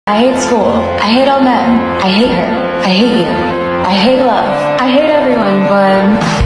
I hate school. I hate all men. I hate her. I hate you. I hate love. I hate everyone, but